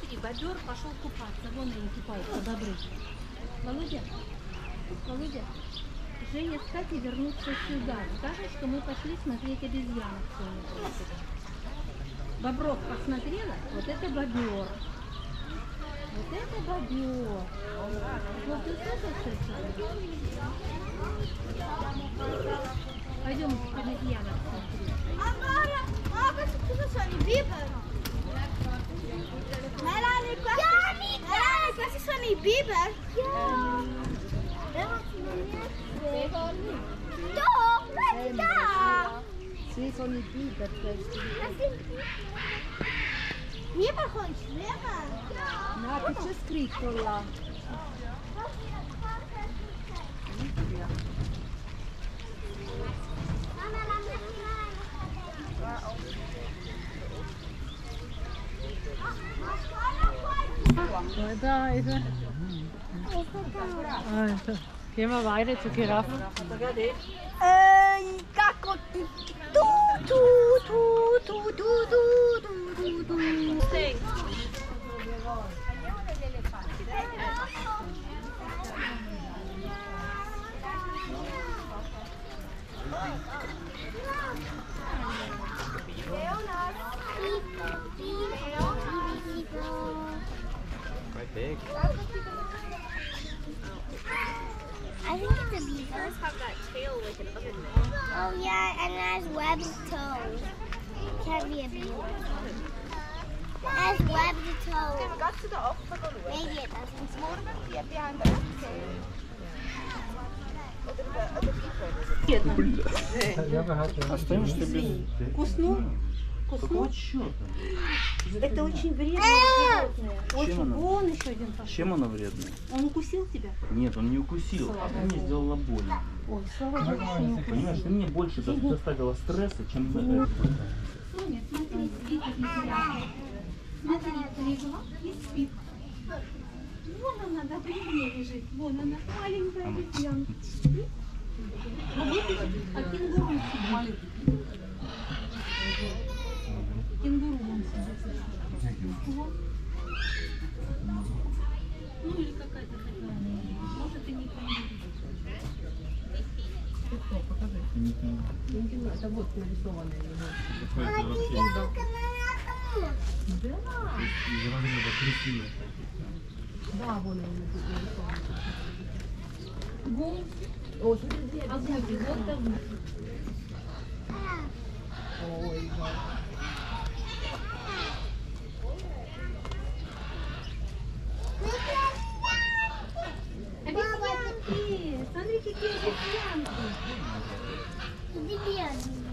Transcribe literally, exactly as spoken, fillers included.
смотри, бобер пошел купаться. Вон они купаются, бобры. Володя, Володя, Женя с Катей вернутся сюда. Скажешь, что мы пошли смотреть обезьянок сегодня. Бобров посмотрела? Вот это бобер. Вот это бобер. Вот ты слышишь, что? Пойдем обезьянок смотреть. Ah, questi sono i Beaver. Melanie, questi, Melanie, questi sono i Beaver. Doch, vedi da. Sì, sono i Beaver questi. Beaver con schwimmen. No, che c'è scritto là? Da ist er. Also, gehen wir weiter zur Giraffe. Ehi, cacco. Tu, tu, tu, tu, tu, tu, tu, tu, tu. Quite big. I think it's a beaver. Birds have that tail like an oven. Oh yeah, and it has webbed toes. Can't be a beaver. It has webbed toes. Maybe it doesn't. Остаешься без... Куснул? Куснул? Это очень вредное животное. Очень. оно? Вон еще один пошел. Чем она вредная? Он укусил тебя? Нет, он не укусил, Слава он мне Богу. сделала больно. Ой, слава Богу, что не укусил. Понимаешь, ты мне больше до- доставила стресса, чем это. Соня, смотри, спит обезьянка. Смотри, легла и спит. Вон она на бревне лежит. Вон она, маленькая обезьянка. Спит. А вот а кенгуру сидит. Кенгуру вон сидит. Вот. Ну или какая-то такая. Может и не поймет. Это вот нарисованное его. Да, вон они нарисованы. Гум. О, смотри, а гуси, вот так. Ой, да. Обезьянки! Смотри, какие обезьянки! Где они?